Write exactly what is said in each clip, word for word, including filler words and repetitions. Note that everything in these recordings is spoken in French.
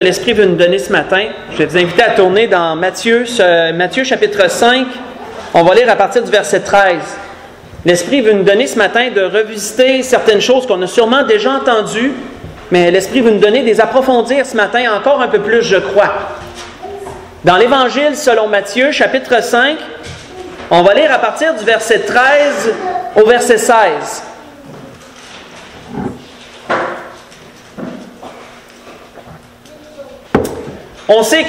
L'Esprit veut nous donner ce matin. Je vais vous inviter à tourner dans Matthieu, Matthieu chapitre cinq. On va lire à partir du verset treize. L'Esprit veut nous donner ce matin de revisiter certaines choses qu'on a sûrement déjà entendues, mais l'Esprit veut nous donner des approfondir ce matin encore un peu plus, je crois. Dans l'Évangile selon Matthieu, chapitre cinq, on va lire à partir du verset treize au verset seize. On sait que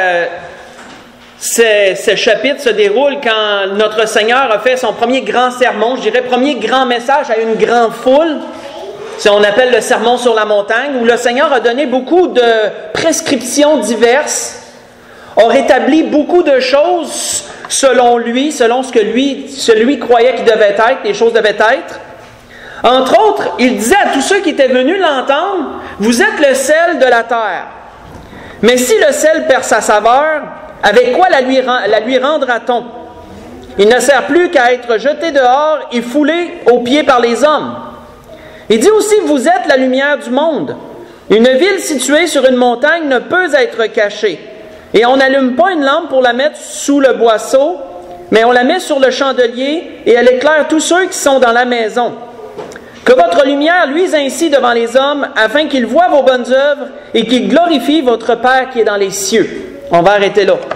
ce, ce chapitre se déroule quand notre Seigneur a fait son premier grand sermon, je dirais premier grand message à une grande foule. C'est on appelle le sermon sur la montagne, où le Seigneur a donné beaucoup de prescriptions diverses, a rétabli beaucoup de choses selon lui, selon ce que lui, celui croyait qu'il devait être, les choses devaient être. Entre autres, il disait à tous ceux qui étaient venus l'entendre, « Vous êtes le sel de la terre. Mais si le sel perd sa saveur, avec quoi la lui, la lui rendra-t-on? Il ne sert plus qu'à être jeté dehors et foulé aux pieds par les hommes. » Il dit aussi, « Vous êtes la lumière du monde. Une ville située sur une montagne ne peut être cachée. Et on n'allume pas une lampe pour la mettre sous le boisseau, mais on la met sur le chandelier et elle éclaire tous ceux qui sont dans la maison. Que votre lumière luise ainsi devant les hommes, afin qu'ils voient vos bonnes œuvres et qu'ils glorifient votre Père qui est dans les cieux. » On va arrêter là.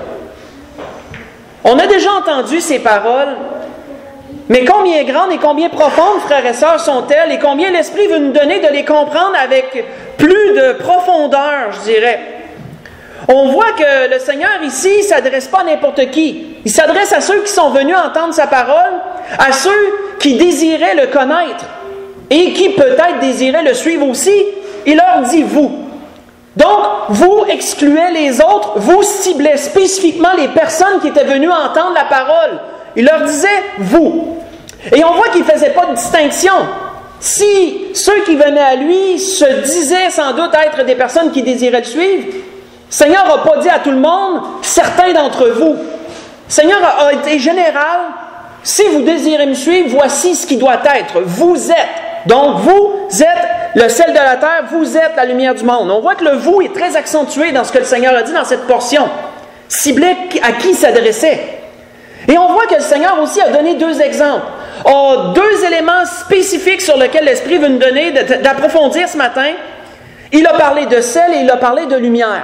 On a déjà entendu ces paroles, mais combien grandes et combien profondes, frères et sœurs, sont-elles, et combien l'Esprit veut nous donner de les comprendre avec plus de profondeur, je dirais. On voit que le Seigneur ici ne s'adresse pas à n'importe qui. Il s'adresse à ceux qui sont venus entendre sa parole, à ceux qui désiraient le connaître et qui peut-être désiraient le suivre aussi. Il leur dit « vous ». Donc, vous excluez les autres, vous ciblez spécifiquement les personnes qui étaient venues entendre la parole. Il leur disait « vous ». Et on voit qu'il ne faisait pas de distinction. Si ceux qui venaient à lui se disaient sans doute être des personnes qui désiraient le suivre, le Seigneur n'a pas dit à tout le monde « certains d'entre vous ». Le Seigneur a été général. Si vous désirez me suivre, voici ce qui doit être. Vous êtes. Donc, vous êtes le sel de la terre, vous êtes la lumière du monde. On voit que le « vous » est très accentué dans ce que le Seigneur a dit dans cette portion. Ciblé à qui il s'adressait. Et on voit que le Seigneur aussi a donné deux exemples. A deux éléments spécifiques sur lesquels l'Esprit veut nous donner d'approfondir ce matin. Il a parlé de sel et il a parlé de lumière.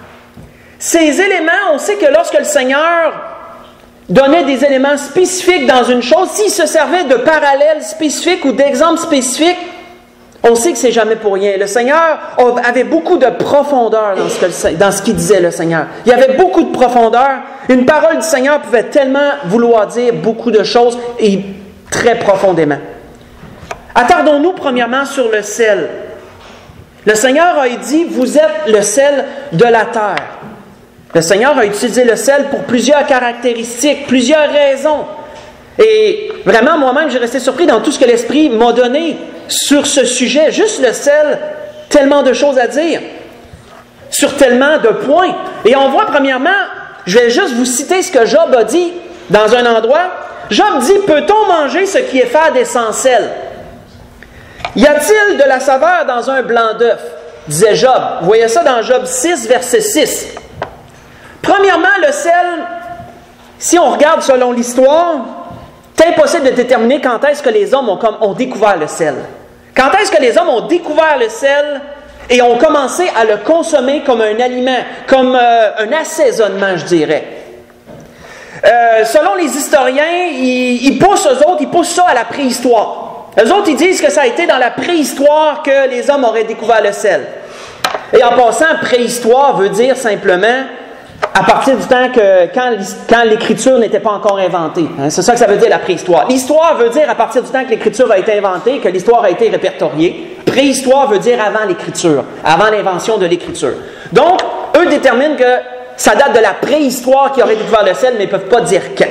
Ces éléments, on sait que lorsque le Seigneur donnait des éléments spécifiques dans une chose, s'il se servait de parallèles spécifiques ou d'exemples spécifiques, on sait que c'est jamais pour rien. Le Seigneur avait beaucoup de profondeur dans ce, que, dans ce qu'il disait, le Seigneur. Il y avait beaucoup de profondeur. Une parole du Seigneur pouvait tellement vouloir dire beaucoup de choses et très profondément. Attardons-nous premièrement sur le sel. Le Seigneur a dit, vous êtes le sel de la terre. Le Seigneur a utilisé le sel pour plusieurs caractéristiques, plusieurs raisons. Et vraiment, moi-même, j'ai resté surpris dans tout ce que l'Esprit m'a donné sur ce sujet. Juste le sel, tellement de choses à dire, sur tellement de points. Et on voit premièrement, je vais juste vous citer ce que Job a dit dans un endroit. Job dit, peut-on manger ce qui est fade et sans sel? Y a-t-il de la saveur dans un blanc d'œuf? Disait Job. Vous voyez ça dans Job six, verset six. Premièrement, le sel, si on regarde selon l'histoire, c'est impossible de déterminer quand est-ce que les hommes ont, comme, ont découvert le sel. Quand est-ce que les hommes ont découvert le sel et ont commencé à le consommer comme un aliment, comme euh, un assaisonnement, je dirais. Euh, selon les historiens, ils, ils poussent eux autres, ils poussent ça à la préhistoire. Eux autres, ils disent que ça a été dans la préhistoire que les hommes auraient découvert le sel. Et en passant, préhistoire veut dire simplement à partir du temps que quand, quand l'écriture n'était pas encore inventée. Hein, c'est ça que ça veut dire la préhistoire. L'histoire veut dire à partir du temps que l'écriture a été inventée, que l'histoire a été répertoriée. Préhistoire veut dire avant l'écriture, avant l'invention de l'écriture. Donc, eux déterminent que ça date de la préhistoire qui aurait découvert le sel, mais ils ne peuvent pas dire quand.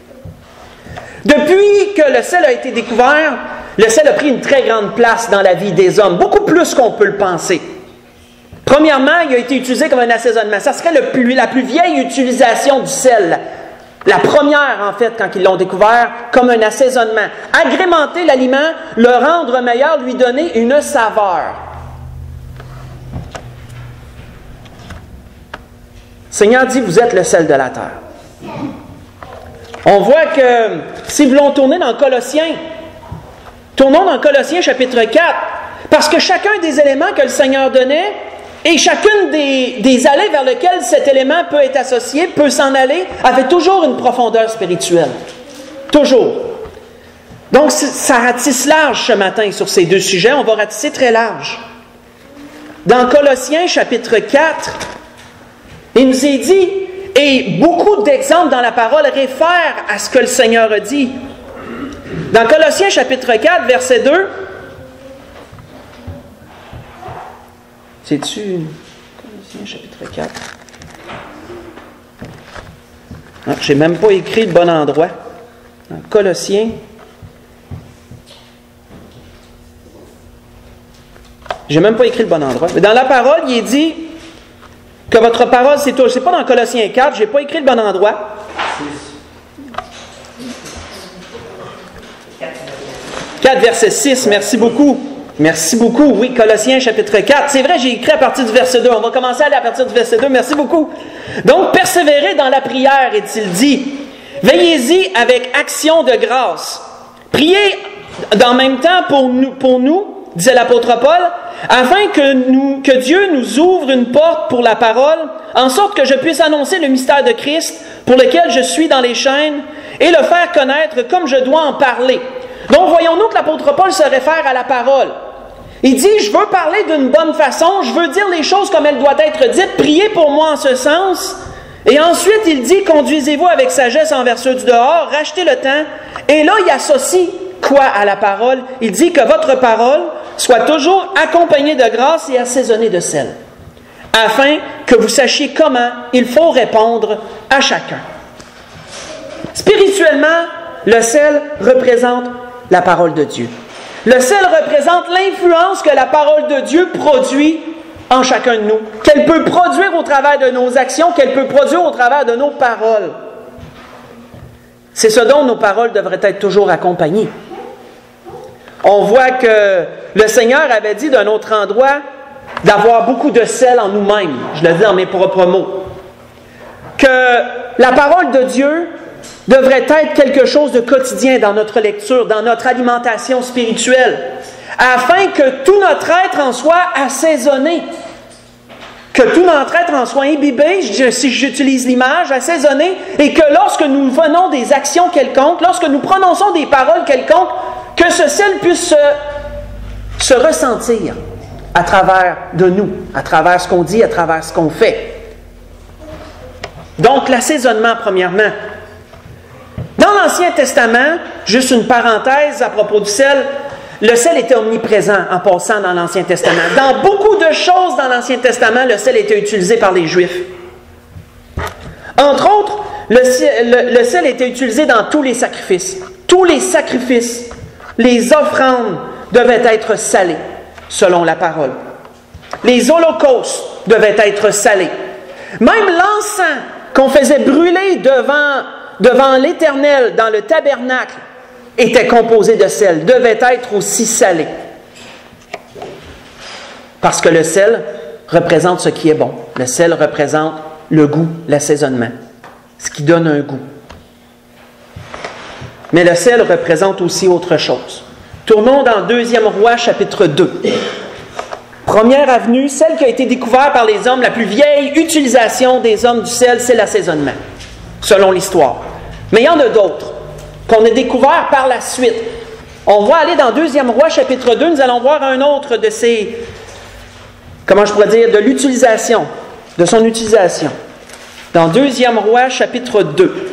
Depuis que le sel a été découvert, le sel a pris une très grande place dans la vie des hommes, beaucoup plus qu'on peut le penser. Premièrement, il a été utilisé comme un assaisonnement. Ça serait le plus, la plus vieille utilisation du sel. La première, en fait, quand ils l'ont découvert, comme un assaisonnement. Agrémenter l'aliment, le rendre meilleur, lui donner une saveur. Seigneur dit, vous êtes le sel de la terre. On voit que, si vous voulons tourner dans Colossiens, tournons dans Colossiens chapitre quatre, parce que chacun des éléments que le Seigneur donnait, et chacune des, des allées vers lesquelles cet élément peut être associé, peut s'en aller, avait toujours une profondeur spirituelle. Toujours. Donc, ça ratisse large ce matin sur ces deux sujets. On va ratisser très large. Dans Colossiens chapitre quatre, il nous est dit, et beaucoup d'exemples dans la parole réfèrent à ce que le Seigneur a dit. Dans Colossiens chapitre quatre, verset deux, c'est-tu Colossiens chapitre quatre? Je n'ai même pas écrit le bon endroit. Dans Colossiens, je n'ai même pas écrit le bon endroit. Mais dans la parole, il est dit que votre parole, c'est tout. Ce n'est pas dans Colossiens quatre, je n'ai pas écrit le bon endroit. quatre, verset six, merci beaucoup. Merci beaucoup. Oui, Colossiens chapitre quatre. C'est vrai, j'ai écrit à partir du verset deux. On va commencer à aller à partir du verset deux. Merci beaucoup. Donc, persévérez dans la prière, est-il dit. Veillez-y avec action de grâce. Priez en même temps pour nous, pour nous, disait l'apôtre Paul, afin que, nous, que Dieu nous ouvre une porte pour la parole, en sorte que je puisse annoncer le mystère de Christ, pour lequel je suis dans les chaînes, et le faire connaître comme je dois en parler. Donc, voyons-nous que l'apôtre Paul se réfère à la parole. Il dit, je veux parler d'une bonne façon, je veux dire les choses comme elles doivent être dites, priez pour moi en ce sens. Et ensuite, il dit, conduisez-vous avec sagesse envers ceux du dehors, rachetez le temps. Et là, il associe quoi à la parole? Il dit que votre parole soit toujours accompagnée de grâce et assaisonnée de sel, afin que vous sachiez comment il faut répondre à chacun. Spirituellement, le sel représente la parole de Dieu. Le sel représente l'influence que la parole de Dieu produit en chacun de nous, qu'elle peut produire au travers de nos actions, qu'elle peut produire au travers de nos paroles. C'est ce dont nos paroles devraient être toujours accompagnées. On voit que le Seigneur avait dit d'un autre endroit d'avoir beaucoup de sel en nous-mêmes. Je le dis dans mes propres mots. Que la parole de Dieu devrait être quelque chose de quotidien dans notre lecture, dans notre alimentation spirituelle, afin que tout notre être en soit assaisonné. Que tout notre être en soit imbibé, si j'utilise l'image, assaisonné, et que lorsque nous venons des actions quelconques, lorsque nous prononçons des paroles quelconques, que ce sel puisse se, se ressentir à travers de nous, à travers ce qu'on dit, à travers ce qu'on fait. Donc, l'assaisonnement, premièrement. Dans l'Ancien Testament, juste une parenthèse à propos du sel, le sel était omniprésent en passant dans l'Ancien Testament. Dans beaucoup de choses dans l'Ancien Testament, le sel était utilisé par les Juifs. Entre autres, le, le, le sel était utilisé dans tous les sacrifices. Tous les sacrifices, les offrandes devaient être salées, selon la parole. Les holocaustes devaient être salés. Même l'encens qu'on faisait brûler devant, devant l'Éternel dans le tabernacle était composé de sel, devait être aussi salé. Parce que le sel représente ce qui est bon. Le sel représente le goût, l'assaisonnement, ce qui donne un goût. Mais le sel représente aussi autre chose. Tournons dans Deuxième Roi, chapitre deux. Première avenue, celle qui a été découverte par les hommes, la plus vieille utilisation des hommes du sel, c'est l'assaisonnement, selon l'histoire. Mais il y en a d'autres qu'on a découvert par la suite. On va aller dans Deuxième Roi, chapitre deux, nous allons voir un autre de ces, comment je pourrais dire, de l'utilisation, de son utilisation. Dans Deuxième Roi, chapitre deux.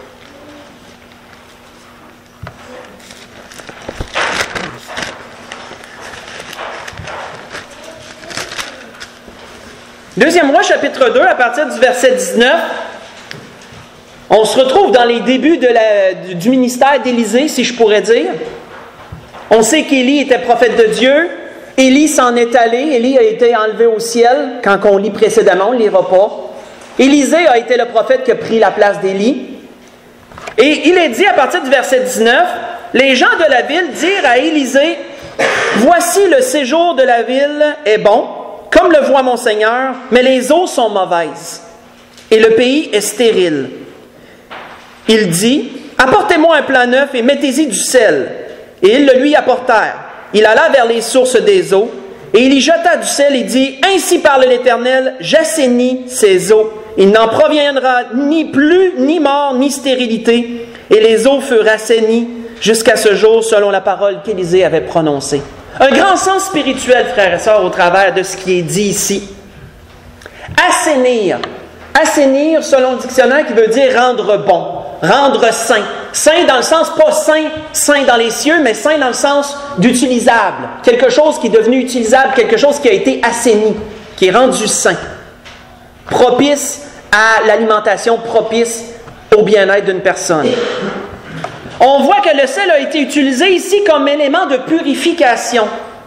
Deuxième Roi, chapitre deux, à partir du verset dix-neuf, on se retrouve dans les débuts de la, du ministère d'Élisée, si je pourrais dire. On sait qu'Élie était prophète de Dieu. Élie s'en est allé. Élie a été enlevé au ciel, quand on lit précédemment, on ne lira pas. Élisée a été le prophète qui a pris la place d'Élie. Et il est dit à partir du verset dix-neuf, « Les gens de la ville dirent à Élisée, « Voici le séjour de la ville est bon, comme le voit mon Seigneur, mais les eaux sont mauvaises. » et le pays est stérile. Il dit, apportez-moi un plat neuf et mettez-y du sel. Et ils le lui apportèrent. Il alla vers les sources des eaux, et il y jeta du sel et dit, ainsi parle l'Éternel, j'assainis ces eaux. Il n'en proviendra ni plus, ni mort, ni stérilité. Et les eaux furent assainies jusqu'à ce jour, selon la parole qu'Élisée avait prononcée. Un grand sens spirituel, frères et sœurs, au travers de ce qui est dit ici. Assainir. Assainir, selon le dictionnaire, qui veut dire rendre bon, rendre saint. Saint dans le sens, pas saint, saint dans les cieux, mais saint dans le sens d'utilisable. Quelque chose qui est devenu utilisable, quelque chose qui a été assaini, qui est rendu saint. Propice à l'alimentation, propice au bien-être d'une personne. On voit que le sel a été utilisé ici comme élément de purification.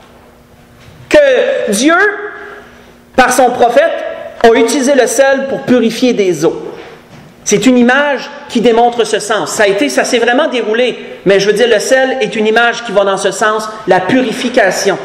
Que Dieu, par son prophète, a utilisé le sel pour purifier des eaux. C'est une image qui démontre ce sens. Ça a été, ça s'est vraiment déroulé, mais je veux dire, le sel est une image qui va dans ce sens, la purification.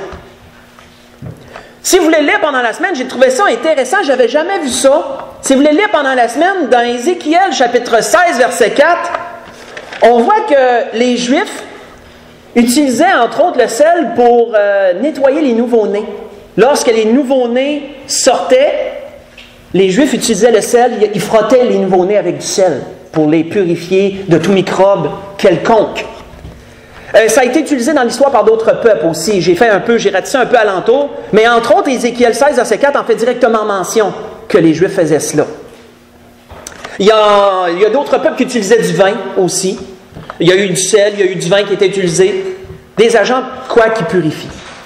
Si vous voulez lire pendant la semaine, j'ai trouvé ça intéressant, je n'avais jamais vu ça. Si vous voulez lire pendant la semaine, dans Ézéchiel chapitre seize, verset quatre, on voit que les Juifs utilisaient entre autres le sel pour euh, nettoyer les nouveau-nés. Lorsque les nouveau-nés sortaient, les Juifs utilisaient le sel, ils frottaient les nouveau-nés avec du sel pour les purifier de tout microbe quelconque. Euh, ça a été utilisé dans l'histoire par d'autres peuples aussi. J'ai fait un peu, j'ai ratissé un peu alentour, mais entre autres, Ézéchiel seize, verset quatre en fait directement mention que les Juifs faisaient cela. Il y a, il y a d'autres peuples qui utilisaient du vin aussi. Il y a eu du sel, il y a eu du vin qui était utilisé. Des agents, quoi, qui purifient.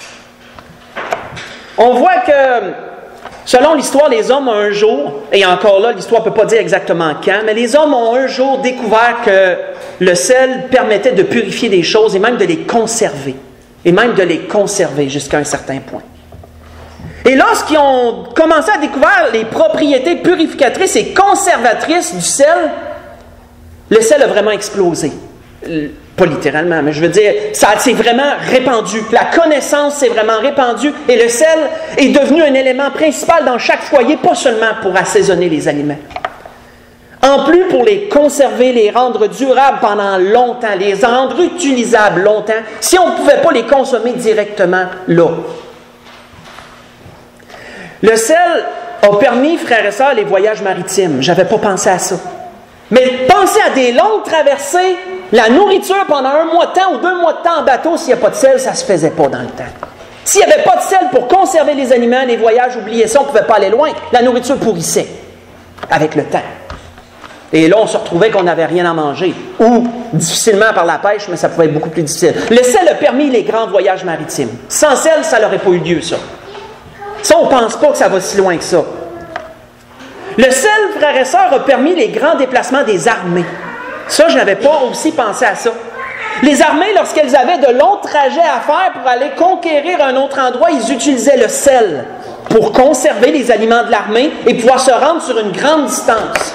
On voit que, selon l'histoire, les hommes ont un jour, et encore là, l'histoire ne peut pas dire exactement quand, mais les hommes ont un jour découvert que le sel permettait de purifier des choses et même de les conserver. Et même de les conserver jusqu'à un certain point. Et lorsqu'ils ont commencé à découvrir les propriétés purificatrices et conservatrices du sel, le sel a vraiment explosé. Pas littéralement, mais je veux dire, ça s'est vraiment répandu. La connaissance s'est vraiment répandue et le sel est devenu un élément principal dans chaque foyer, pas seulement pour assaisonner les aliments. En plus, pour les conserver, les rendre durables pendant longtemps, les rendre utilisables longtemps, si on ne pouvait pas les consommer directement là. Le sel a permis, frères et sœurs, les voyages maritimes. Je n'avais pas pensé à ça. Mais pensez à des longues traversées, la nourriture pendant un mois de temps ou deux mois de temps en bateau, s'il n'y a pas de sel, ça ne se faisait pas dans le temps. S'il n'y avait pas de sel pour conserver les aliments, les voyages, oubliez ça, on ne pouvait pas aller loin. La nourriture pourrissait avec le temps. Et là, on se retrouvait qu'on n'avait rien à manger. Ou difficilement par la pêche, mais ça pouvait être beaucoup plus difficile. Le sel a permis les grands voyages maritimes. Sans sel, ça n'aurait pas eu lieu, ça. Ça, on ne pense pas que ça va si loin que ça. Le sel, frères et sœurs, a permis les grands déplacements des armées. Ça, je n'avais pas aussi pensé à ça. Les armées, lorsqu'elles avaient de longs trajets à faire pour aller conquérir un autre endroit, ils utilisaient le sel pour conserver les aliments de l'armée et pouvoir se rendre sur une grande distance.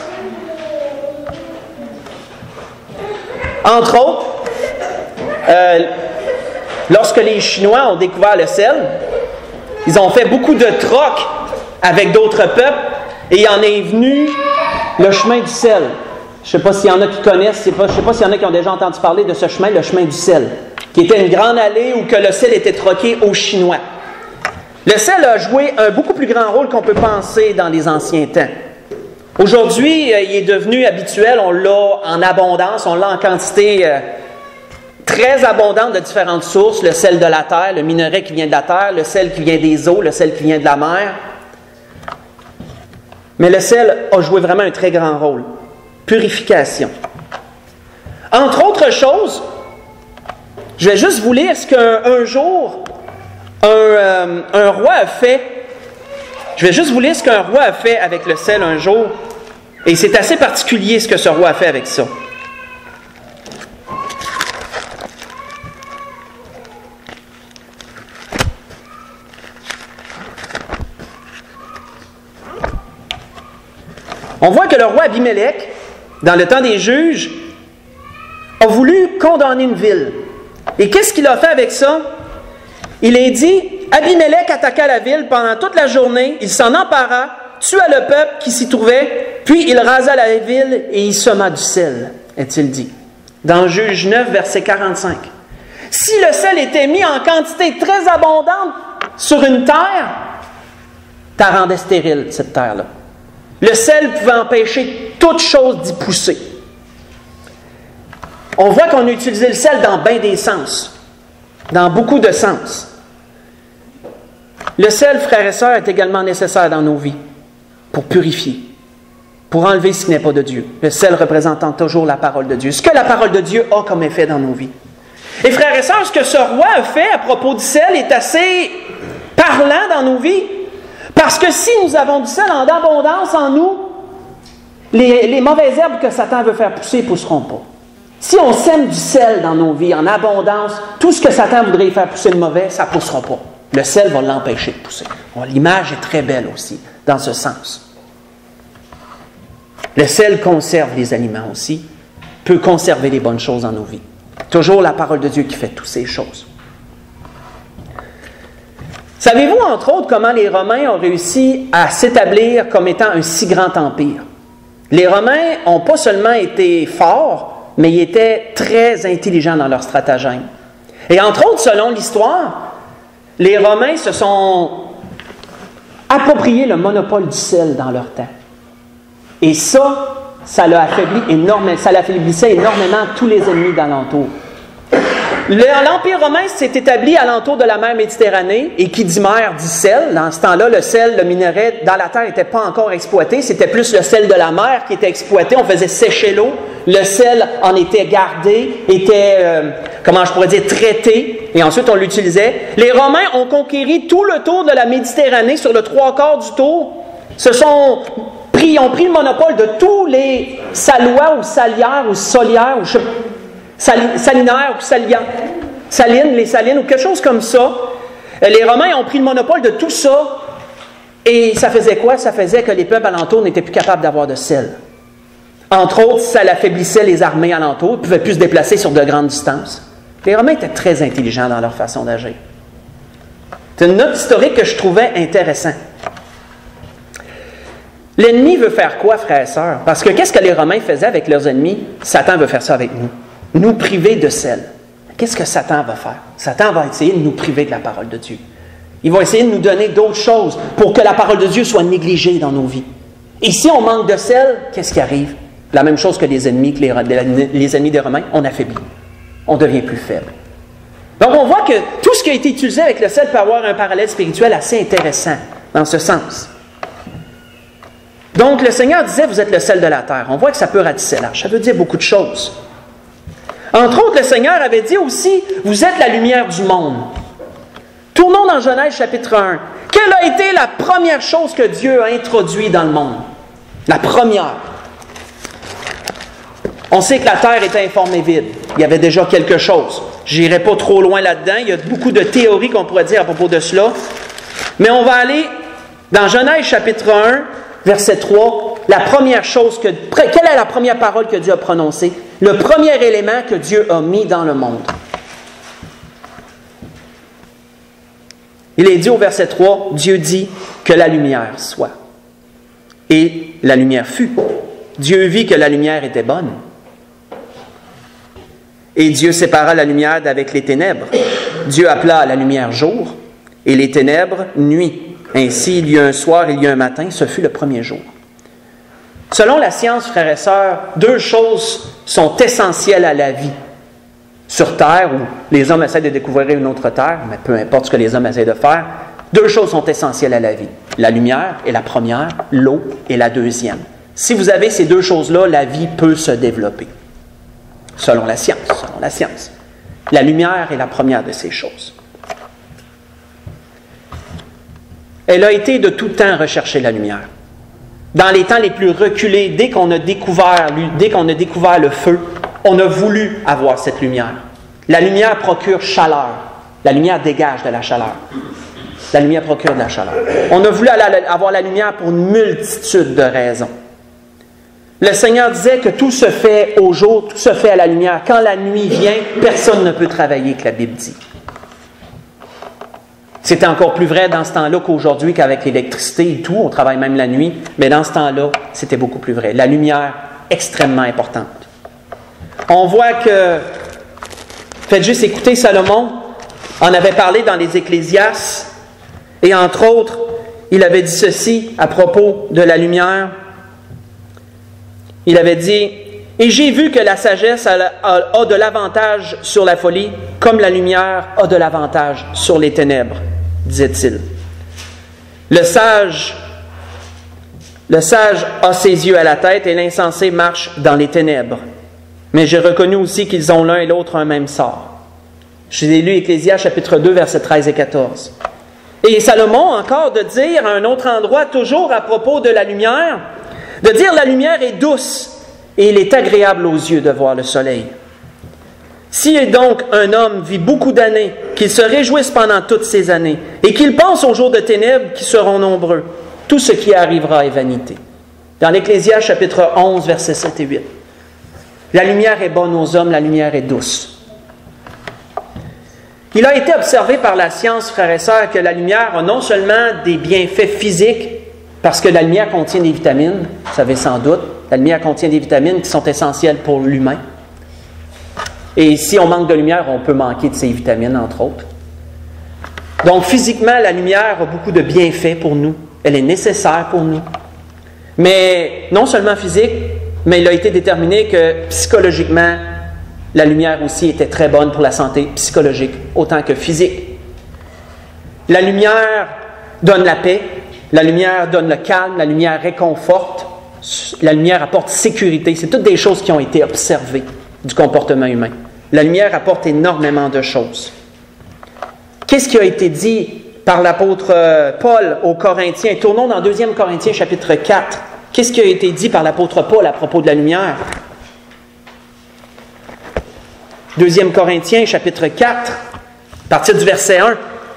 Entre autres, euh, lorsque les Chinois ont découvert le sel, ils ont fait beaucoup de trocs avec d'autres peuples et il en est venu le chemin du sel. Je ne sais pas s'il y en a qui connaissent, je ne sais pas s'il y en a qui ont déjà entendu parler de ce chemin, le chemin du sel, qui était une grande allée où que le sel était troqué aux Chinois. Le sel a joué un beaucoup plus grand rôle qu'on peut penser dans les anciens temps. Aujourd'hui, il est devenu habituel, on l'a en abondance, on l'a en quantité euh, très abondante de différentes sources, le sel de la terre, le minerai qui vient de la terre, le sel qui vient des eaux, le sel qui vient de la mer. Mais le sel a joué vraiment un très grand rôle. Purification. Entre autres choses, je vais juste vous lire ce qu'un un jour, un, euh, un roi a fait. Je vais juste vous lire ce qu'un roi a fait avec le sel un jour. Et c'est assez particulier ce que ce roi a fait avec ça. On voit que le roi Abimélec, dans le temps des juges, a voulu condamner une ville. Et qu'est-ce qu'il a fait avec ça? Il a dit, Abimélec attaqua la ville pendant toute la journée, il s'en empara, tua le peuple qui s'y trouvait, puis il rasa la ville et il sema du sel, est-il dit. Dans Juge neuf, verset quarante-cinq. Si le sel était mis en quantité très abondante sur une terre, ça rendait stérile, cette terre-là. Le sel pouvait empêcher toute chose d'y pousser. On voit qu'on a utilisé le sel dans bien des sens, dans beaucoup de sens. Le sel, frères et sœurs, est également nécessaire dans nos vies pour purifier, pour enlever ce qui n'est pas de Dieu. Le sel représentant toujours la parole de Dieu. Ce que la parole de Dieu a comme effet dans nos vies. Et frères et sœurs, ce que ce roi a fait à propos du sel est assez parlant dans nos vies. Parce que si nous avons du sel en abondance en nous, les, les mauvaises herbes que Satan veut faire pousser ne pousseront pas. Si on sème du sel dans nos vies en abondance, tout ce que Satan voudrait faire pousser de mauvais, ça ne poussera pas. Le sel va l'empêcher de pousser. Bon, l'image est très belle aussi, dans ce sens. Le sel conserve les aliments aussi, peut conserver les bonnes choses dans nos vies. Toujours la parole de Dieu qui fait toutes ces choses. Savez-vous, entre autres, comment les Romains ont réussi à s'établir comme étant un si grand empire? Les Romains n'ont pas seulement été forts, mais ils étaient très intelligents dans leur stratagème. Et entre autres, selon l'histoire, les Romains se sont approprié le monopole du sel dans leur temps. Et ça, ça l'a affaibli énormément, ça l'affaiblissait énormément tous les ennemis d'alentour. L'Empire romain s'est établi alentour de la mer Méditerranée, et qui dit mer dit sel. Dans ce temps-là, le sel, le minerai dans la terre n'était pas encore exploité, c'était plus le sel de la mer qui était exploité. On faisait sécher l'eau, le sel en était gardé, était, euh, comment je pourrais dire, traité, et ensuite on l'utilisait. Les Romains ont conquéri tout le tour de la Méditerranée, sur le trois quarts du tour, se sont pris, ont pris le monopole de tous les salois ou salières ou solières, ou je sais pas, salinaires ou saliens, salines, les salines ou quelque chose comme ça. Les Romains ont pris le monopole de tout ça, et ça faisait quoi? Ça faisait que les peuples alentours n'étaient plus capables d'avoir de sel. Entre autres, ça affaiblissait les armées alentours, ils ne pouvaient plus se déplacer sur de grandes distances. Les Romains étaient très intelligents dans leur façon d'agir. C'est une note historique que je trouvais intéressante. L'ennemi veut faire quoi, frères et sœurs? Parce que qu'est-ce que les Romains faisaient avec leurs ennemis? Satan veut faire ça avec nous. Nous priver de sel. Qu'est-ce que Satan va faire? Satan va essayer de nous priver de la parole de Dieu. Il va essayer de nous donner d'autres choses pour que la parole de Dieu soit négligée dans nos vies. Et si on manque de sel, qu'est-ce qui arrive? La même chose que les ennemis, que les, les ennemis des Romains, on affaiblit. On devient plus faible. Donc on voit que tout ce qui a été utilisé avec le sel peut avoir un parallèle spirituel assez intéressant dans ce sens. Donc le Seigneur disait, vous êtes le sel de la terre. On voit que ça peut ratisser l'âge. Ça veut dire beaucoup de choses. Entre autres, le Seigneur avait dit aussi, vous êtes la lumière du monde. Tournons dans Genèse chapitre un. Quelle a été la première chose que Dieu a introduite dans le monde? La première. On sait que la terre était informée vide. Il y avait déjà quelque chose. Je n'irai pas trop loin là-dedans. Il y a beaucoup de théories qu'on pourrait dire à propos de cela. Mais on va aller dans Genèse chapitre un, verset trois. La première chose que... Quelle est la première parole que Dieu a prononcée? Le premier élément que Dieu a mis dans le monde. Il est dit au verset trois, Dieu dit que la lumière soit. Et la lumière fut. Dieu vit que la lumière était bonne. Et Dieu sépara la lumière d'avec les ténèbres. Dieu appela la lumière jour et les ténèbres nuit. Ainsi, il y a un soir, il y a un matin, ce fut le premier jour. Selon la science, frères et sœurs, deux choses sont essentielles à la vie. Sur Terre, où les hommes essaient de découvrir une autre Terre, mais peu importe ce que les hommes essaient de faire, deux choses sont essentielles à la vie. La lumière est la première, l'eau est la deuxième. Si vous avez ces deux choses-là, la vie peut se développer. Selon la science, selon la science. La lumière est la première de ces choses. Elle a été de tout temps rechercher la lumière. Dans les temps les plus reculés, dès qu'on a découvert, dès qu'on a découvert le feu, on a voulu avoir cette lumière. La lumière procure chaleur. La lumière dégage de la chaleur. La lumière procure de la chaleur. On a voulu avoir la lumière pour une multitude de raisons. Le Seigneur disait que tout se fait au jour, tout se fait à la lumière. Quand la nuit vient, personne ne peut travailler, que la Bible dit. C'était encore plus vrai dans ce temps-là qu'aujourd'hui, qu'avec l'électricité et tout, on travaille même la nuit, mais dans ce temps-là, c'était beaucoup plus vrai. La lumière, extrêmement importante. On voit que, faites juste écouter, Salomon en avait parlé dans les Ecclésiastes, et entre autres, il avait dit ceci à propos de la lumière. Il avait dit, « Et j'ai vu que la sagesse a, a, a de l'avantage sur la folie, comme la lumière a de l'avantage sur les ténèbres, disait-il. Le sage, le sage a ses yeux à la tête et l'insensé marche dans les ténèbres. Mais j'ai reconnu aussi qu'ils ont l'un et l'autre un même sort. » Je vous ai lu Ecclésiastes chapitre deux, versets treize et quatorze. Et Salomon encore de dire à un autre endroit, toujours à propos de la lumière, de dire la lumière est douce et il est agréable aux yeux de voir le soleil. Si donc un homme vit beaucoup d'années, qu'il se réjouisse pendant toutes ces années, et qu'il pense aux jours de ténèbres qui seront nombreux, tout ce qui arrivera est vanité. Dans l'Ecclésiaste chapitre onze, versets sept et huit. La lumière est bonne aux hommes, la lumière est douce. Il a été observé par la science, frères et sœurs, que la lumière a non seulement des bienfaits physiques, parce que la lumière contient des vitamines, vous savez sans doute, la lumière contient des vitamines qui sont essentielles pour l'humain. Et si on manque de lumière, on peut manquer de ces vitamines, entre autres. Donc, physiquement, la lumière a beaucoup de bienfaits pour nous. Elle est nécessaire pour nous. Mais non seulement physique, mais il a été déterminé que psychologiquement, la lumière aussi était très bonne pour la santé psychologique, autant que physique. La lumière donne la paix, la lumière donne le calme, la lumière réconforte, la lumière apporte sécurité. C'est toutes des choses qui ont été observées du comportement humain. La lumière apporte énormément de choses. Qu'est-ce qui a été dit par l'apôtre Paul aux Corinthiens? Tournons dans deuxième Corinthiens chapitre quatre. Qu'est-ce qui a été dit par l'apôtre Paul à propos de la lumière? deuxième Corinthiens chapitre quatre, à partir du verset un.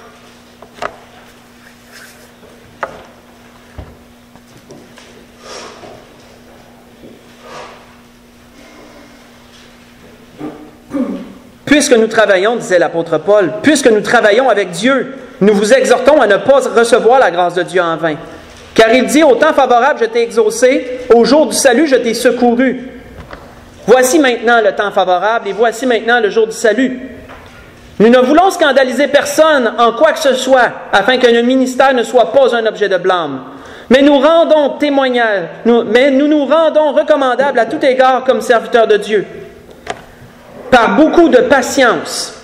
Puisque nous travaillons, disait l'apôtre Paul, puisque nous travaillons avec Dieu, nous vous exhortons à ne pas recevoir la grâce de Dieu en vain. Car il dit, au temps favorable, je t'ai exaucé, au jour du salut, je t'ai secouru. Voici maintenant le temps favorable et voici maintenant le jour du salut. Nous ne voulons scandaliser personne en quoi que ce soit, afin que notre ministère ne soit pas un objet de blâme. Mais nous rendons témoignage, nous, mais nous nous rendons recommandables à tout égard comme serviteurs de Dieu, par beaucoup de patience.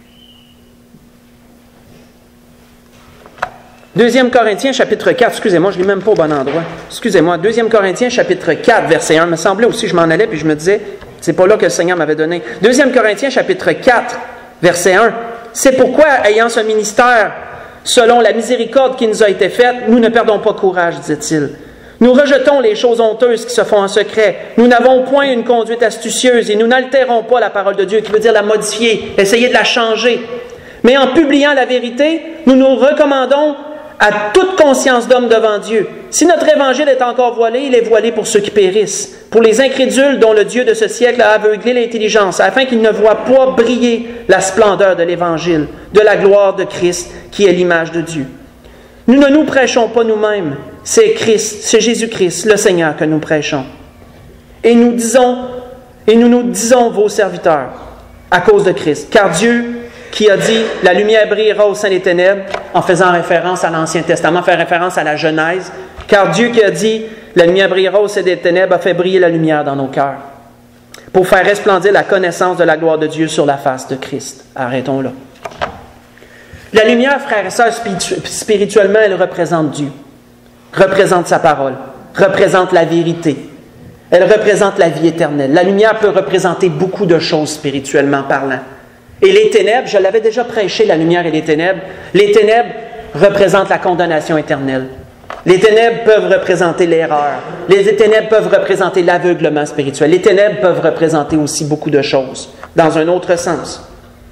deuxième Corinthiens chapitre quatre, excusez-moi, je ne lis même pas au bon endroit. Excusez-moi, deuxième Corinthiens chapitre quatre, verset un. Il me semblait aussi, je m'en allais, puis je me disais, c'est pas là que le Seigneur m'avait donné. deuxième Corinthiens chapitre quatre, verset un. C'est pourquoi, ayant ce ministère, selon la miséricorde qui nous a été faite, nous ne perdons pas courage, disait-il. Nous rejetons les choses honteuses qui se font en secret. Nous n'avons point une conduite astucieuse et nous n'altérons pas la parole de Dieu, qui veut dire la modifier, essayer de la changer. Mais en publiant la vérité, nous nous recommandons à toute conscience d'homme devant Dieu. Si notre évangile est encore voilé, il est voilé pour ceux qui périssent, pour les incrédules dont le Dieu de ce siècle a aveuglé l'intelligence, afin qu'ils ne voient pas briller la splendeur de l'évangile, de la gloire de Christ, qui est l'image de Dieu. Nous ne nous prêchons pas nous-mêmes, c'est Christ, c'est Jésus-Christ, le Seigneur, que nous prêchons. Et nous disons, et nous nous disons vos serviteurs, à cause de Christ, car Dieu qui a dit « La lumière brillera au sein des ténèbres », en faisant référence à l'Ancien Testament, fait référence à la Genèse, car Dieu qui a dit « La lumière brillera au sein des ténèbres » a fait briller la lumière dans nos cœurs, pour faire resplendir la connaissance de la gloire de Dieu sur la face de Christ. Arrêtons là. La lumière, frères et sœurs, spirituellement, elle représente Dieu, représente sa parole, représente la vérité, elle représente la vie éternelle. La lumière peut représenter beaucoup de choses spirituellement parlant. Et les ténèbres, je l'avais déjà prêché, la lumière et les ténèbres. Les ténèbres représentent la condamnation éternelle. Les ténèbres peuvent représenter l'erreur. Les ténèbres peuvent représenter l'aveuglement spirituel. Les ténèbres peuvent représenter aussi beaucoup de choses, dans un autre sens.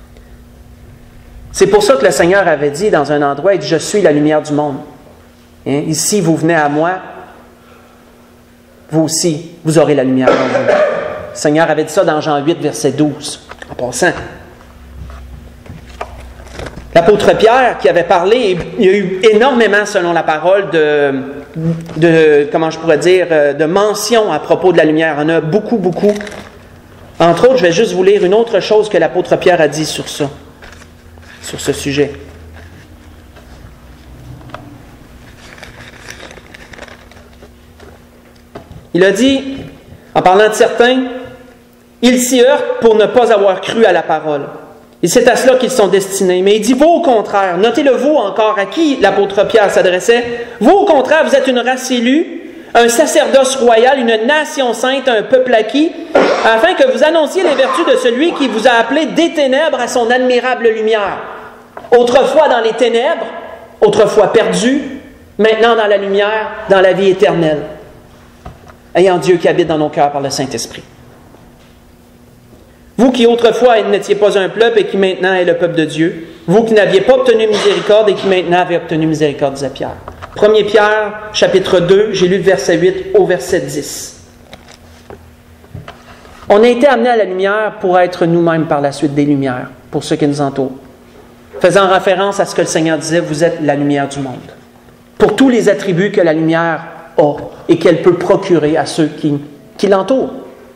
C'est pour ça que le Seigneur avait dit dans un endroit, il dit, « Je suis la lumière du monde. Hein? Ici, vous venez à moi, vous aussi, vous aurez la lumière en vous. » Le Seigneur avait dit ça dans Jean huit, verset douze, en passant. l'apôtre Pierre qui avait parlé, il y a eu énormément, selon la parole, de, de comment je pourrais dire, de mentions à propos de la lumière. Il y en a beaucoup, beaucoup. Entre autres, je vais juste vous lire une autre chose que l'apôtre Pierre a dit sur ça, sur ce sujet. Il a dit, en parlant de certains, « Ils s'y heurtent pour ne pas avoir cru à la parole. Et c'est à cela qu'ils sont destinés. » Mais il dit, « Vous, au contraire, notez-le vous encore, à qui l'apôtre Pierre s'adressait, « Vous, au contraire, vous êtes une race élue, un sacerdoce royal, une nation sainte, un peuple acquis, afin que vous annonciez les vertus de celui qui vous a appelé des ténèbres à son admirable lumière. Autrefois dans les ténèbres, autrefois perdus, maintenant dans la lumière, dans la vie éternelle. Ayant Dieu qui habite dans nos cœurs par le Saint-Esprit. Vous qui autrefois n'étiez pas un peuple et qui maintenant est le peuple de Dieu, vous qui n'aviez pas obtenu miséricorde et qui maintenant avez obtenu miséricorde, disait Pierre. premier Pierre, chapitre deux, j'ai lu le verset huit au verset dix. On a été amenés à la lumière pour être nous-mêmes par la suite des lumières, pour ceux qui nous entourent. Faisant référence à ce que le Seigneur disait, vous êtes la lumière du monde. Pour tous les attributs que la lumière a et qu'elle peut procurer à ceux qui, qui l'entourent.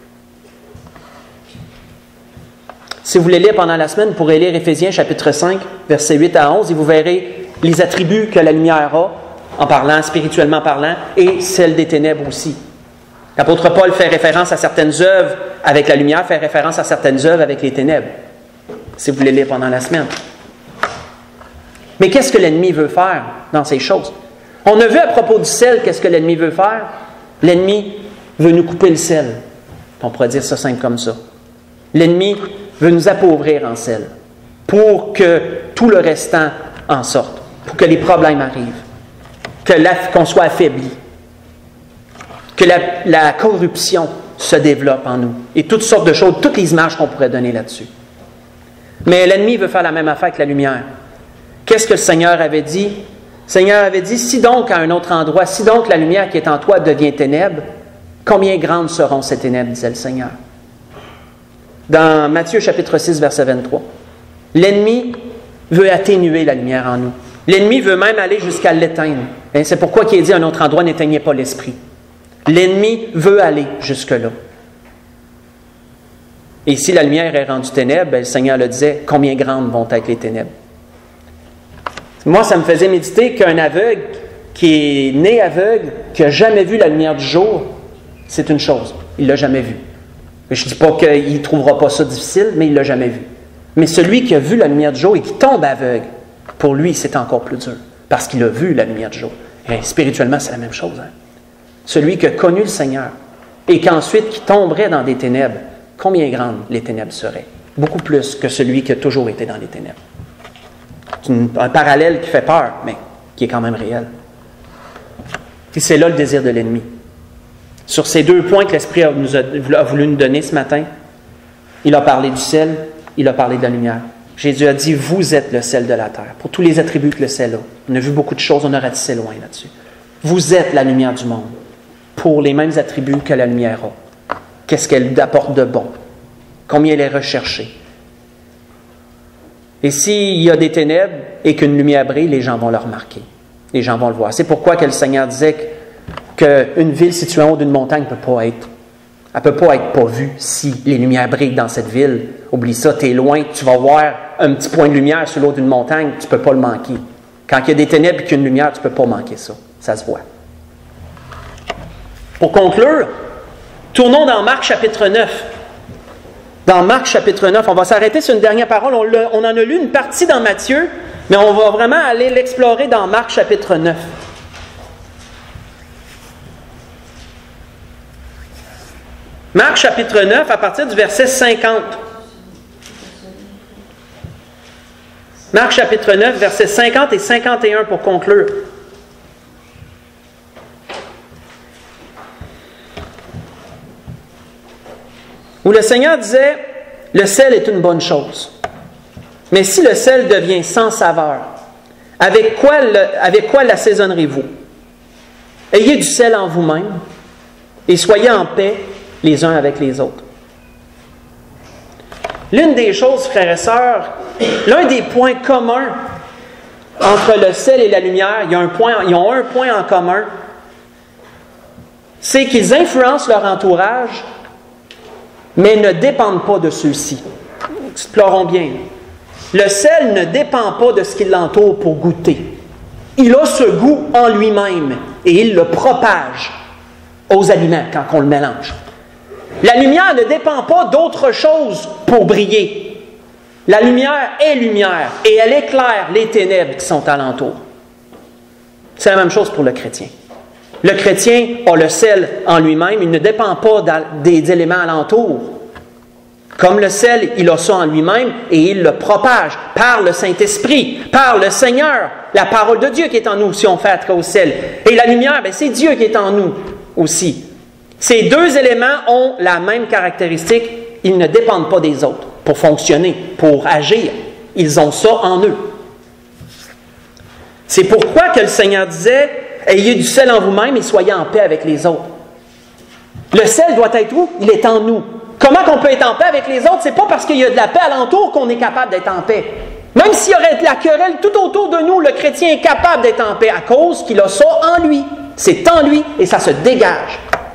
Si vous voulez lire pendant la semaine, vous pourrez lire Éphésiens chapitre cinq, versets huit à onze, et vous verrez les attributs que la lumière a, en parlant, spirituellement parlant, et celles des ténèbres aussi. L'apôtre Paul fait référence à certaines œuvres avec la lumière, fait référence à certaines œuvres avec les ténèbres. Si vous voulez lire pendant la semaine. Mais qu'est-ce que l'ennemi veut faire dans ces choses? On a vu à propos du sel, qu'est-ce que l'ennemi veut faire? L'ennemi veut nous couper le sel. On pourrait dire ça simple comme ça. L'ennemi veut nous appauvrir en sel pour que tout le restant en sorte, pour que les problèmes arrivent, que la, qu'on soit affaibli, que la, la corruption se développe en nous et toutes sortes de choses, toutes les images qu'on pourrait donner là-dessus. Mais l'ennemi veut faire la même affaire que la lumière. Qu'est-ce que le Seigneur avait dit? Le Seigneur avait dit, si donc à un autre endroit, si donc la lumière qui est en toi devient ténèbres, combien grandes seront ces ténèbres, disait le Seigneur. Dans Matthieu chapitre six, verset vingt-trois. L'ennemi veut atténuer la lumière en nous. L'ennemi veut même aller jusqu'à l'éteindre. Et c'est pourquoi il est dit à un autre endroit, n'éteignez pas l'esprit. L'ennemi veut aller jusque-là. Et si la lumière est rendue ténèbres, le Seigneur le disait, combien grandes vont être les ténèbres? Moi, ça me faisait méditer qu'un aveugle qui est né aveugle, qui n'a jamais vu la lumière du jour, c'est une chose. Il ne l'a jamais vue. Je ne dis pas qu'il ne trouvera pas ça difficile, mais il ne l'a jamais vu. Mais celui qui a vu la lumière du jour et qui tombe aveugle, pour lui, c'est encore plus dur. Parce qu'il a vu la lumière du jour. Et spirituellement, c'est la même chose. Hein? Celui qui a connu le Seigneur et qu'ensuite qui tomberait dans des ténèbres, combien grandes les ténèbres seraient? Beaucoup plus que celui qui a toujours été dans les ténèbres. C'est une, un parallèle qui fait peur, mais qui est quand même réel. Et c'est là le désir de l'ennemi. Sur ces deux points que l'Esprit a, nous a, a voulu nous donner ce matin, il a parlé du sel, il a parlé de la lumière. Jésus a dit, vous êtes le sel de la terre, pour tous les attributs que le sel a. On a vu beaucoup de choses, on aurait ratissé loin là-dessus. Vous êtes la lumière du monde, pour les mêmes attributs que la lumière a. Qu'est-ce qu'elle apporte de bon? Combien elle est recherchée? Et s'il y a des ténèbres et qu'une lumière brille, les gens vont le remarquer. Les gens vont le voir. C'est pourquoi que le Seigneur disait qu'une ville située en haut d'une montagne ne peut pas être, elle peut pas être pas vue si les lumières brillent dans cette ville. Oublie ça, tu es loin, tu vas voir un petit point de lumière sur l'eau d'une montagne, tu ne peux pas le manquer. Quand il y a des ténèbres et qu'il y a une lumière, tu ne peux pas manquer ça. Ça se voit. Pour conclure, tournons dans Marc chapitre neuf. Dans Marc chapitre neuf, on va s'arrêter sur une dernière parole. On, on en a lu une partie dans Matthieu, mais on va vraiment aller l'explorer dans Marc chapitre neuf. Marc chapitre neuf, à partir du verset cinquante. Marc chapitre neuf, versets cinquante et cinquante et un pour conclure. Où le Seigneur disait, le sel est une bonne chose. Mais si le sel devient sans saveur, avec quoi, le, avec quoi l'assaisonnerez-vous? Ayez du sel en vous-même et soyez en paix les uns avec les autres. L'une des choses, frères et sœurs, l'un des points communs entre le sel et la lumière, il y a un point, ils ont un point en commun. C'est qu'ils influencent leur entourage, mais ne dépendent pas de ceux-ci. Explorons bien. Le sel ne dépend pas de ce qui l'entoure pour goûter. Il a ce goût en lui-même et il le propage aux aliments quand on le mélange. La lumière ne dépend pas d'autre chose pour briller. La lumière est lumière et elle éclaire les ténèbres qui sont alentour. C'est la même chose pour le chrétien. Le chrétien a le sel en lui-même, il ne dépend pas des éléments alentours. Comme le sel, il a ça en lui-même et il le propage par le Saint-Esprit, par le Seigneur, la parole de Dieu qui est en nous si on fait attrait au sel. Et la lumière, bien, c'est Dieu qui est en nous aussi. Ces deux éléments ont la même caractéristique, ils ne dépendent pas des autres pour fonctionner, pour agir. Ils ont ça en eux. C'est pourquoi que le Seigneur disait, « Ayez du sel en vous-même et soyez en paix avec les autres. » Le sel doit être où? Il est en nous. Comment qu'on peut être en paix avec les autres? C'est pas parce qu'il y a de la paix alentour qu'on est capable d'être en paix. Même s'il y aurait de la querelle tout autour de nous, le chrétien est capable d'être en paix à cause qu'il a ça en lui. C'est en lui et ça se dégage.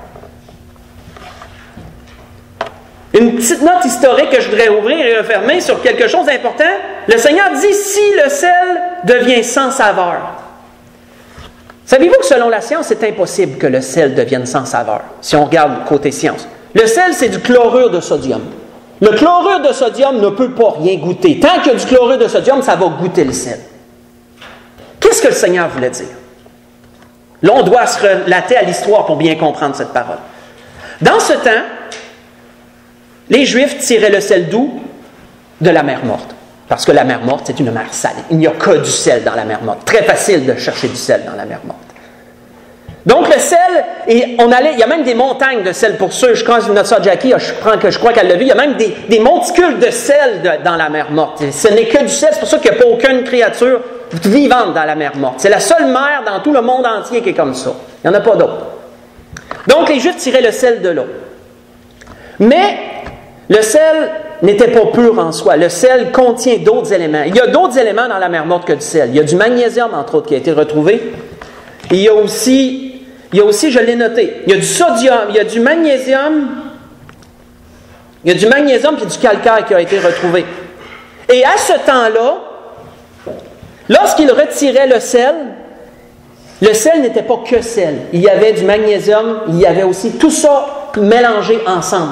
Une petite note historique que je voudrais ouvrir et refermer sur quelque chose d'important. Le Seigneur dit, si le sel devient sans saveur. Savez-vous que selon la science, c'est impossible que le sel devienne sans saveur, si on regarde côté science. Le sel, c'est du chlorure de sodium. Le chlorure de sodium ne peut pas rien goûter. Tant qu'il y a du chlorure de sodium, ça va goûter le sel. Qu'est-ce que le Seigneur voulait dire? Là, on doit se relater à l'histoire pour bien comprendre cette parole. Dans ce temps, les Juifs tiraient le sel d'où? De la mer morte. Parce que la mer morte, c'est une mer salée. Il n'y a que du sel dans la mer morte. Très facile de chercher du sel dans la mer morte. Donc le sel, et on allait, il y a même des montagnes de sel pour ceux, je crois que notre sœur Jackie, je, prends, que je crois qu'elle l'a vu, il y a même des, des monticules de sel de, dans la mer morte. Ce n'est que du sel, c'est pour ça qu'il n'y a pas aucune créature vivante dans la mer morte. C'est la seule mer dans tout le monde entier qui est comme ça. Il n'y en a pas d'autre. Donc les Juifs tiraient le sel de l'eau. Mais le sel n'était pas pur en soi. Le sel contient d'autres éléments. Il y a d'autres éléments dans la mer morte que du sel. Il y a du magnésium, entre autres, qui a été retrouvé. Et il y a aussi, il y a aussi, je l'ai noté, il y a du sodium, il y a du magnésium, il y a du magnésium et du calcaire qui a été retrouvé. Et à ce temps-là, lorsqu'il retirait le sel, le sel n'était pas que sel. Il y avait du magnésium, il y avait aussi tout ça mélangé ensemble.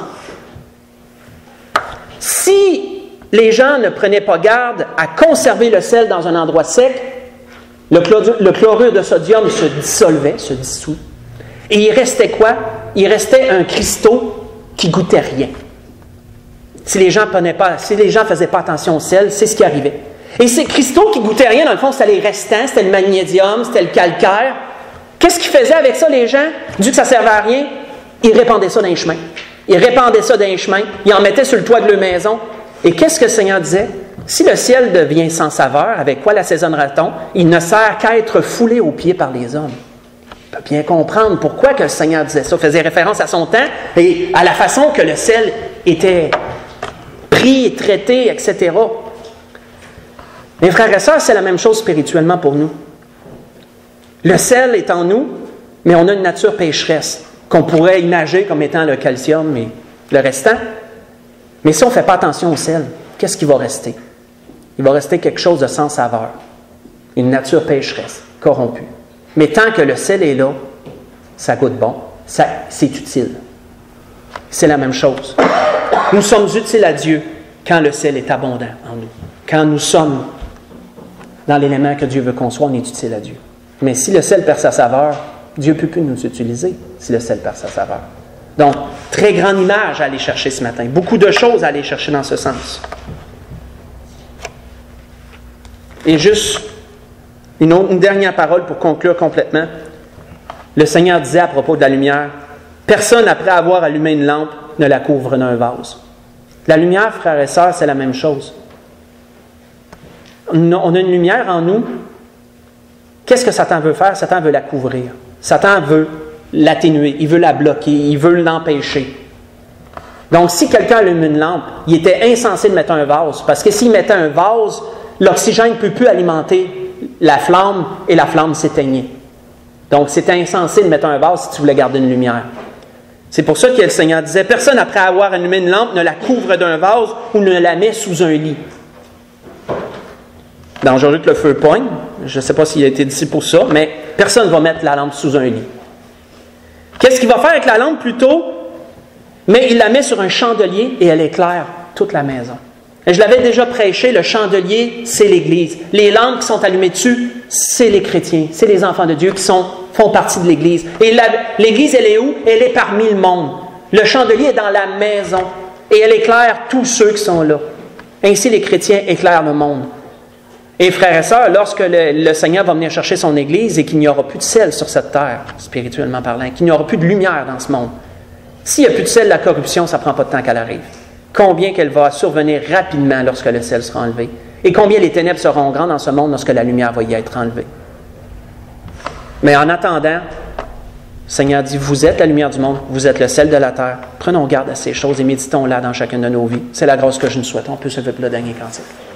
Si les gens ne prenaient pas garde à conserver le sel dans un endroit sec, le chlorure, le chlorure de sodium se dissolvait, se dissout. Et il restait quoi? Il restait un cristaux qui goûtait rien. Si les gens prenaient pas, si les gens faisaient pas attention au sel, c'est ce qui arrivait. Et ces cristaux qui goûtaient rien, dans le fond, c'était les restants, c'était le magnésium, c'était le calcaire. Qu'est-ce qu'ils faisaient avec ça, les gens? Vu que ça ne servait à rien, ils répandaient ça dans les chemins. Ils répandaient ça dans les chemins, ils en mettaient sur le toit de leur maison. Et qu'est-ce que le Seigneur disait? Si le ciel devient sans saveur, avec quoi l'assaisonnera-t-on? Il ne sert qu'à être foulé aux pieds par les hommes. On peut bien comprendre pourquoi que le Seigneur disait ça. Il faisait référence à son temps et à la façon que le sel était pris et traité, et cetera. Mes frères et sœurs, c'est la même chose spirituellement pour nous. Le sel est en nous, mais on a une nature pécheresse qu'on pourrait imager comme étant le calcium et le restant. Mais si on ne fait pas attention au sel, qu'est-ce qui va rester? Il va rester quelque chose de sans saveur. Une nature pécheresse, corrompue. Mais tant que le sel est là, ça goûte bon, ça, c'est utile. C'est la même chose. Nous sommes utiles à Dieu quand le sel est abondant en nous. Quand nous sommes dans l'élément que Dieu veut qu'on soit, on est utile à Dieu. Mais si le sel perd sa saveur, Dieu ne peut plus nous utiliser si le sel perd sa saveur. Donc, très grande image à aller chercher ce matin. Beaucoup de choses à aller chercher dans ce sens. Et juste une, autre, une dernière parole pour conclure complètement. Le Seigneur disait à propos de la lumière, « Personne, après avoir allumé une lampe, ne la couvre d'un vase. » La lumière, frères et sœurs, c'est la même chose. On a une lumière en nous. Qu'est-ce que Satan veut faire? Satan veut la couvrir. Satan veut l'atténuer, il veut la bloquer, il veut l'empêcher. Donc, si quelqu'un allume une lampe, il était insensé de mettre un vase, parce que s'il mettait un vase, l'oxygène ne peut plus alimenter la flamme et la flamme s'éteignait. Donc, c'était insensé de mettre un vase si tu voulais garder une lumière. C'est pour ça que le Seigneur disait, personne après avoir allumé une lampe ne la couvre d'un vase ou ne la met sous un lit. Dangereux que le feu poigne. Je ne sais pas s'il a été dit pour ça, mais personne ne va mettre la lampe sous un lit. Qu'est-ce qu'il va faire avec la lampe plutôt? Mais il la met sur un chandelier et elle éclaire toute la maison. Et je l'avais déjà prêché, le chandelier, c'est l'Église. Les lampes qui sont allumées dessus, c'est les chrétiens, c'est les enfants de Dieu qui sont, font partie de l'Église. Et l'Église, elle est où? Elle est parmi le monde. Le chandelier est dans la maison et elle éclaire tous ceux qui sont là. Ainsi, les chrétiens éclairent le monde. Et frères et sœurs, lorsque le, le Seigneur va venir chercher son Église et qu'il n'y aura plus de sel sur cette terre, spirituellement parlant, qu'il n'y aura plus de lumière dans ce monde, s'il n'y a plus de sel, la corruption, ça ne prend pas de temps qu'elle arrive. Combien qu'elle va survenir rapidement lorsque le sel sera enlevé. Et combien les ténèbres seront grandes dans ce monde lorsque la lumière va y être enlevée. Mais en attendant, le Seigneur dit, vous êtes la lumière du monde, vous êtes le sel de la terre. Prenons garde à ces choses et méditons-là dans chacune de nos vies. C'est la grâce que je nous souhaite. On peut se lever pour le dernier cantique.